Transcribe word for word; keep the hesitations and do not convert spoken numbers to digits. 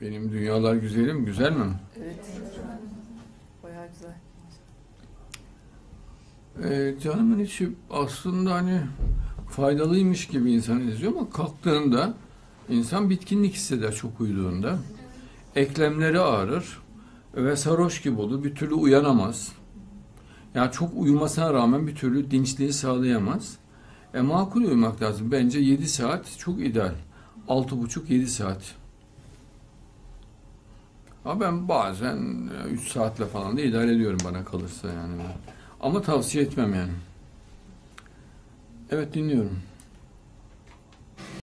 Benim Dünyalar Güzelim güzel mi? Evet. Bayağı güzel. Ee, canımın içi aslında hani faydalıymış gibi insan izliyor ama kalktığında insan bitkinlik hisseder çok uyuduğunda. Eklemleri ağrır ve sarhoş gibi olur. Bir türlü uyanamaz. Yani çok uyumasına rağmen bir türlü dinçliği sağlayamaz. E, makul uyumak lazım. Bence yedi saat çok ideal. altı buçuk yedi saat. Ama ben bazen üç saatle falan da idare ediyorum bana kalırsa yani. Ama tavsiye etmem yani. Evet, dinliyorum.